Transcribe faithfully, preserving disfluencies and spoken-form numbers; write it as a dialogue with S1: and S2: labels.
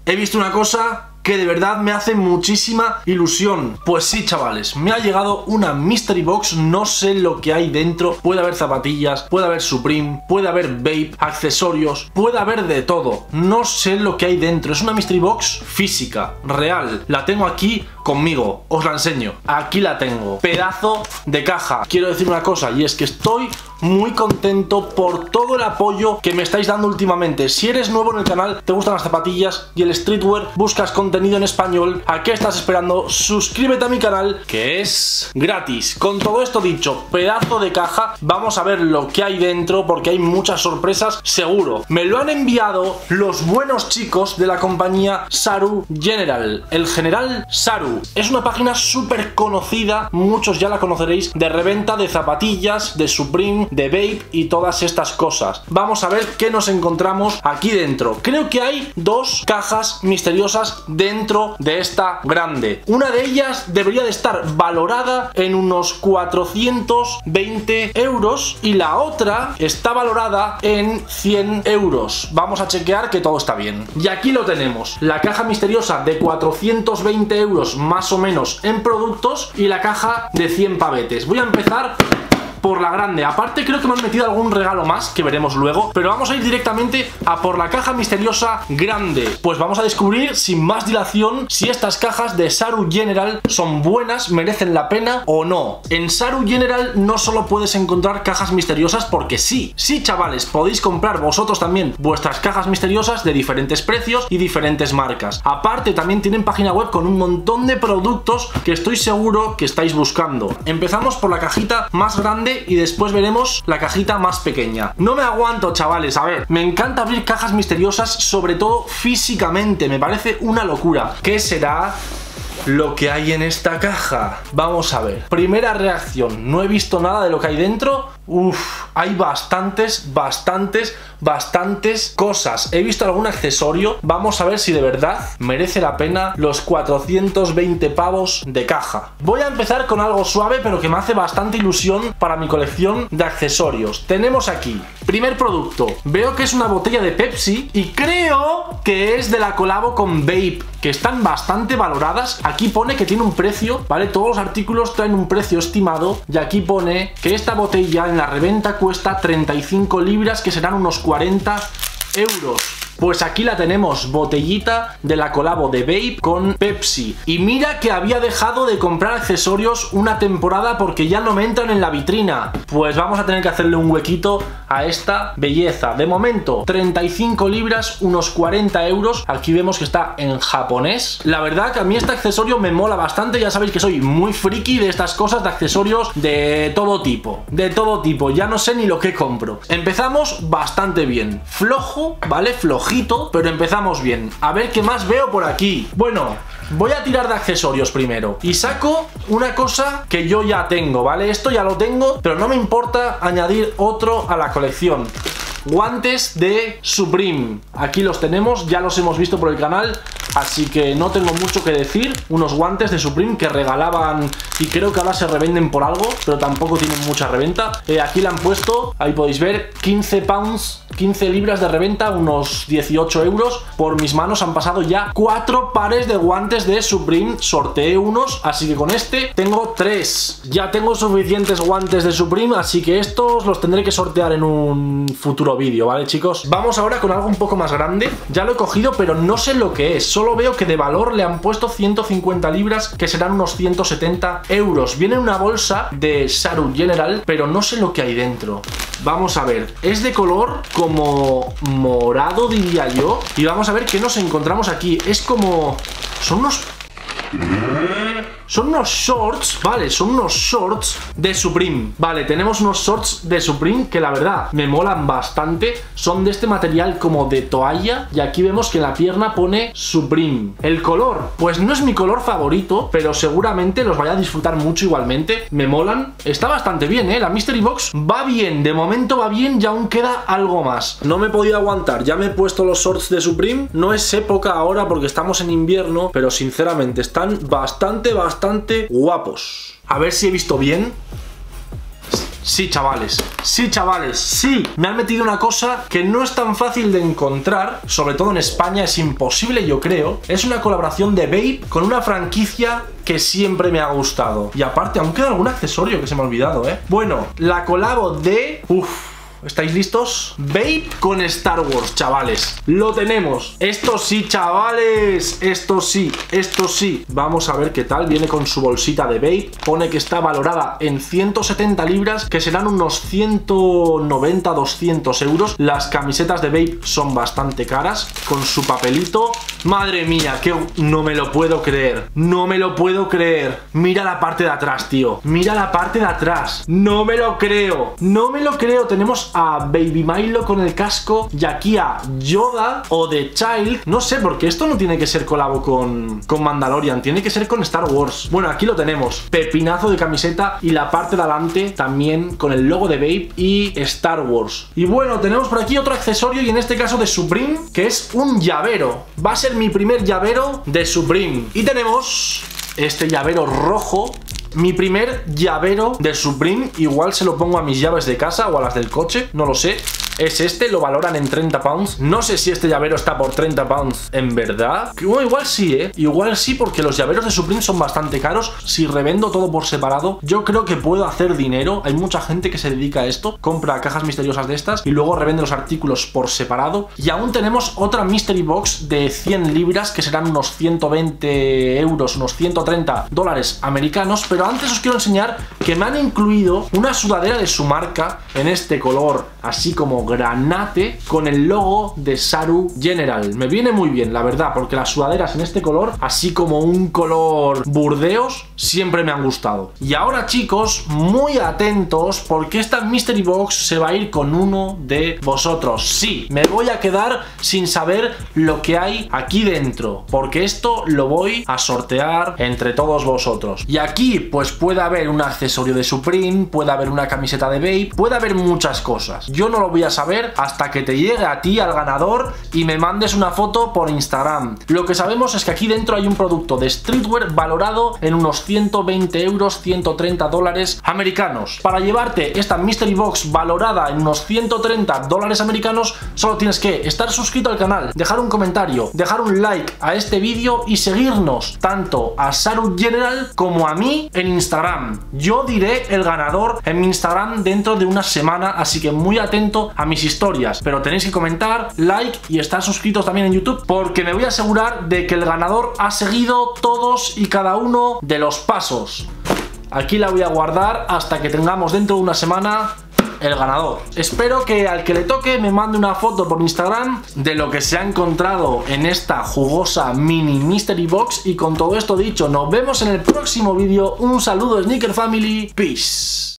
S1: he visto una cosa que de verdad me hace muchísima ilusión. Pues sí, chavales, me ha llegado una Mystery Box, no sé lo que hay dentro. Puede haber zapatillas, puede haber Supreme, puede haber vape, accesorios, puede haber de todo. No sé lo que hay dentro. Es una Mystery Box física, real. La tengo aquí conmigo, os la enseño. Aquí la tengo, pedazo de caja. Quiero decir una cosa, y es que estoy muy contento por todo el apoyo que me estáis dando últimamente. Si eres nuevo en el canal, te gustan las zapatillas y el streetwear, buscas contenido en español, ¿a qué estás esperando? Suscríbete a mi canal, que es gratis. Con todo esto dicho, pedazo de caja, vamos a ver lo que hay dentro, porque hay muchas sorpresas, seguro. Me lo han enviado los buenos chicos de la compañía Saru General, el General Saru. Es una página súper conocida, muchos ya la conoceréis, de reventa de zapatillas, de Supreme, de vape y todas estas cosas. Vamos a ver qué nos encontramos aquí dentro. Creo que hay dos cajas misteriosas dentro de esta grande. Una de ellas debería de estar valorada en unos cuatrocientos veinte euros y la otra está valorada en cien euros. Vamos a chequear que todo está bien. Y aquí lo tenemos, la caja misteriosa de cuatrocientos veinte euros más o menos en productos y la caja de cien pavetes. Voy a empezar por la grande. Aparte creo que me han metido algún regalo más que veremos luego, pero vamos a ir directamente a por la caja misteriosa grande. Pues vamos a descubrir sin más dilación si estas cajas de Saru General son buenas, merecen la pena o no. En Saru General no solo puedes encontrar cajas misteriosas porque sí, sí chavales, podéis comprar vosotros también vuestras cajas misteriosas de diferentes precios y diferentes marcas. Aparte también tienen página web con un montón de productos que estoy seguro que estáis buscando. Empezamos por la cajita más grande y después veremos la cajita más pequeña. No me aguanto, chavales, a ver, me encanta abrir cajas misteriosas, sobre todo físicamente, me parece una locura. ¿Qué será lo que hay en esta caja? Vamos a ver. Primera reacción, no he visto nada de lo que hay dentro. Uff, hay bastantes, bastantes, bastantes cosas. He visto algún accesorio. Vamos a ver si de verdad merece la pena los cuatrocientos veinte pavos de caja. Voy a empezar con algo suave, pero que me hace bastante ilusión para mi colección de accesorios. Tenemos aquí, primer producto. Veo que es una botella de Pepsi y creo que es de la colabo con vape, que están bastante valoradas. Aquí pone que tiene un precio, ¿vale? Todos los artículos traen un precio estimado y aquí pone que esta botella en la reventa cuesta treinta y cinco libras, que serán unos cuarenta euros. Pues aquí la tenemos, botellita de la colabo de vape con Pepsi. Y mira que había dejado de comprar accesorios una temporada porque ya no me entran en la vitrina. Pues vamos a tener que hacerle un huequito a esta belleza. De momento, treinta y cinco libras, unos cuarenta euros. Aquí vemos que está en japonés. La verdad que a mí este accesorio me mola bastante. Ya sabéis que soy muy friki de estas cosas, de accesorios de todo tipo. De todo tipo, ya no sé ni lo que compro. Empezamos bastante bien. Flojo, ¿vale? Flojo. Pero empezamos bien. A ver qué más veo por aquí. Bueno, voy a tirar de accesorios primero y saco una cosa que yo ya tengo, ¿vale? Esto ya lo tengo, pero no me importa añadir otro a la colección. Guantes de Supreme. Aquí los tenemos, ya los hemos visto por el canal, así que no tengo mucho que decir. Unos guantes de Supreme que regalaban y creo que ahora se revenden por algo, pero tampoco tienen mucha reventa. Eh, aquí le han puesto, ahí podéis ver, quince pounds, quince libras de reventa, unos dieciocho euros. Por mis manos han pasado ya cuatro pares de guantes de Supreme. Sorteé unos, así que con este tengo tres. Ya tengo suficientes guantes de Supreme, así que estos los tendré que sortear en un futuro vídeo, ¿vale, chicos? Vamos ahora con algo un poco más grande. Ya lo he cogido, pero no sé lo que es. Solo veo que de valor le han puesto ciento cincuenta libras, que serán unos ciento setenta euros. Viene en una bolsa de Saru General, pero no sé lo que hay dentro. Vamos a ver. Es de color como morado, diría yo. Y vamos a ver qué nos encontramos aquí. Es como... son unos... Son unos shorts, vale, son unos shorts de Supreme. Vale, tenemos unos shorts de Supreme que la verdad me molan bastante. Son de este material como de toalla. Y aquí vemos que en la pierna pone Supreme. El color, pues no es mi color favorito, pero seguramente los vaya a disfrutar mucho igualmente. Me molan, está bastante bien, eh. La Mystery Box va bien, de momento va bien y aún queda algo más. No me he podido aguantar, ya me he puesto los shorts de Supreme. No es época ahora porque estamos en invierno, pero sinceramente están bastante, bastante bastante guapos. A ver si he visto bien. Sí, chavales, sí, chavales, sí. Me han metido una cosa que no es tan fácil de encontrar, sobre todo en España, es imposible, yo creo. Es una colaboración de Babe con una franquicia que siempre me ha gustado. Y aparte, aún queda algún accesorio que se me ha olvidado, ¿eh? Bueno, la colabo de... Uf. ¿Estáis listos? Babe con Star Wars, chavales. Lo tenemos. Esto sí, chavales. Esto sí, esto sí. Vamos a ver qué tal. Viene con su bolsita de Babe. Pone que está valorada en ciento setenta libras, que serán unos ciento noventa, doscientos euros. Las camisetas de Babe son bastante caras. Con su papelito. Madre mía, que no me lo puedo creer. No me lo puedo creer. Mira la parte de atrás, tío. Mira la parte de atrás. No me lo creo. No me lo creo. Tenemos a Baby Milo con el casco y aquí a Yoda o The Child. No sé, porque esto no tiene que ser colabo con, con Mandalorian, tiene que ser con Star Wars. Bueno, aquí lo tenemos. Pepinazo de camiseta y la parte de adelante también con el logo de Babe y Star Wars. Y bueno, tenemos por aquí otro accesorio y en este caso de Supreme, que es un llavero. Va a ser mi primer llavero de Supreme. Y tenemos este llavero rojo. Mi primer llavero de Supreme, igual se lo pongo a mis llaves de casa o a las del coche, no lo sé. Es este, lo valoran en treinta pounds. No sé si este llavero está por treinta pounds en verdad. Bueno, igual sí, ¿eh? Igual sí, porque los llaveros de Supreme son bastante caros. Si revendo todo por separado, yo creo que puedo hacer dinero. Hay mucha gente que se dedica a esto. Compra cajas misteriosas de estas y luego revende los artículos por separado. Y aún tenemos otra Mystery Box de cien libras, que serán unos ciento veinte euros, unos ciento treinta dólares americanos. Pero antes os quiero enseñar que me han incluido una sudadera de su marca en este color, así como granate, con el logo de Saru General. Me viene muy bien, la verdad, porque las sudaderas en este color, así como un color burdeos, siempre me han gustado. Y ahora, chicos, muy atentos, porque esta Mystery Box se va a ir con uno de vosotros. Sí, me voy a quedar sin saber lo que hay aquí dentro, porque esto lo voy a sortear entre todos vosotros. Y aquí, pues puede haber un accesorio de Supreme, puede haber una camiseta de Babe, puede haber muchas cosas. Yo no lo voy a saber hasta que te llegue a ti, al ganador, y me mandes una foto por Instagram. Lo que sabemos es que aquí dentro hay un producto de streetwear valorado en unos ciento veinte euros, ciento treinta dólares americanos. Para llevarte esta Mystery Box valorada en unos ciento treinta dólares americanos, solo tienes que estar suscrito al canal, dejar un comentario, dejar un like a este vídeo y seguirnos tanto a Saru General como a mí en Instagram. Yo diré el ganador en mi Instagram dentro de una semana, así que muy atento a mis historias, pero tenéis que comentar, like y estar suscritos también en YouTube, porque me voy a asegurar de que el ganador ha seguido todos y cada uno de los pasos. Aquí la voy a guardar hasta que tengamos dentro de una semana el ganador. Espero que al que le toque me mande una foto por Instagram de lo que se ha encontrado en esta jugosa mini Mystery Box. Y con todo esto dicho, nos vemos en el próximo vídeo. Un saludo, Sneaker Family. Peace.